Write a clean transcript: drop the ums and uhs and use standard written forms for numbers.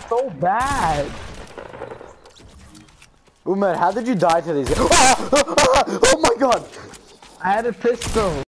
so bad. Umar, how did you die to these? Oh my god! I had a pistol.